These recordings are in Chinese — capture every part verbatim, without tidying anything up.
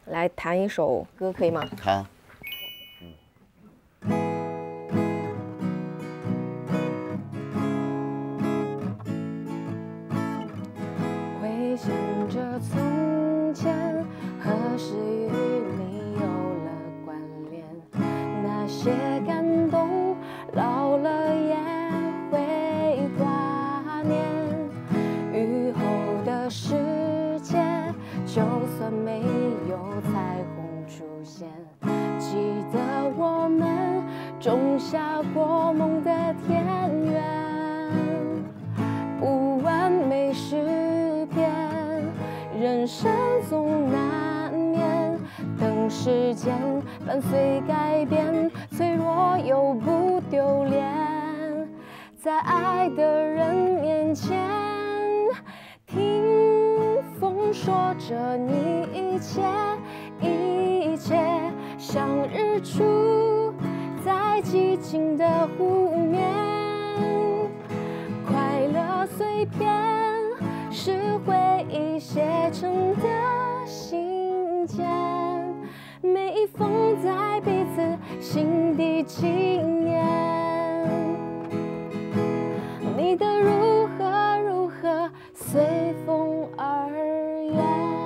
来弹一首歌可以吗？ 好。 回想着从前，何时与你有了关联？那些感动，老了也会挂念。雨后的世界，就算没有彩虹出现，记得我们种下过梦的田园。不完美诗篇，人生总难免，等时间伴随改变，脆弱又不丢脸。在爱的人面前，听风说着你一切一切，像日出在寂静的湖面。快乐碎片是回忆写成的信件，每一封在彼此心底纪念。你的如何如何随风而远。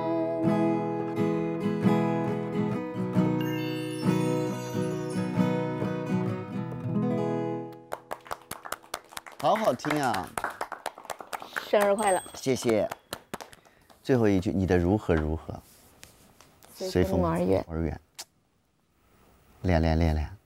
好好听啊！ 生日快乐！ 谢谢。最后一句，你的如何如何， 随风而远。 而远。练练练练。